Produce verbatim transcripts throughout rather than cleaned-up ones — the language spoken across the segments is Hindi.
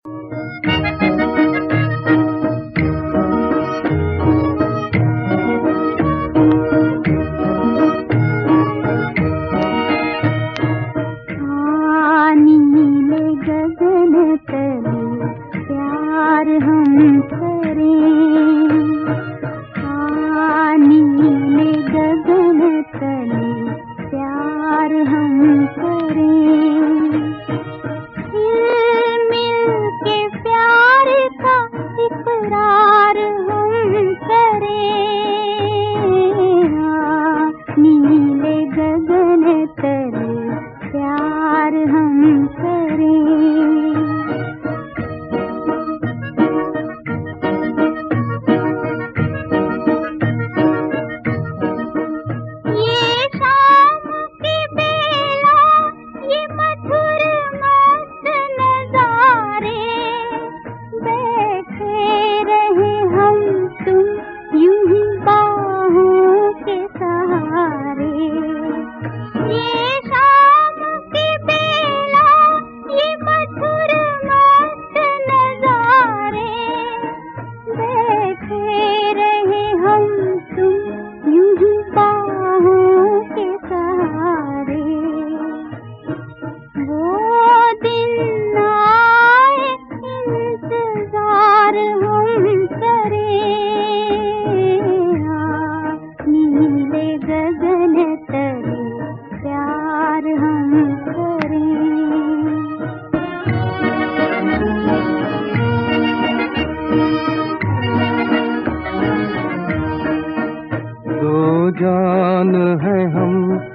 जान है हम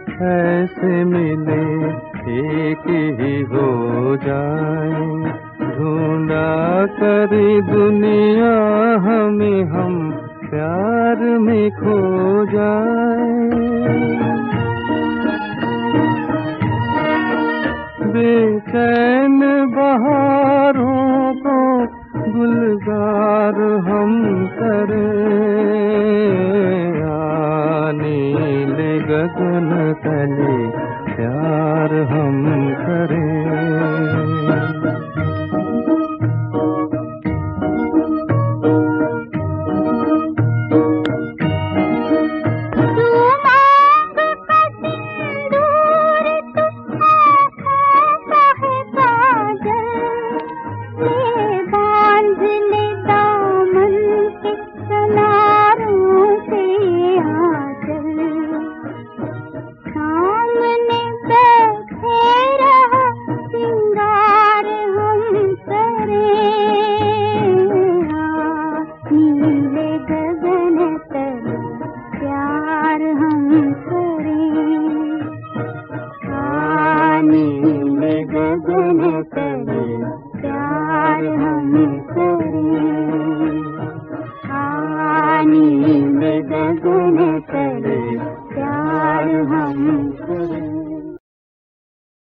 ऐसे मिले एक ही हो जाए, ढूंढा करी दुनिया हमें हम प्यार में खो जाए। बेचैन बहारों को गुलजार हम करें, नीले गगन तले प्यार हम करें। नीले गगन तले प्यार हम करें, नीले गगन तले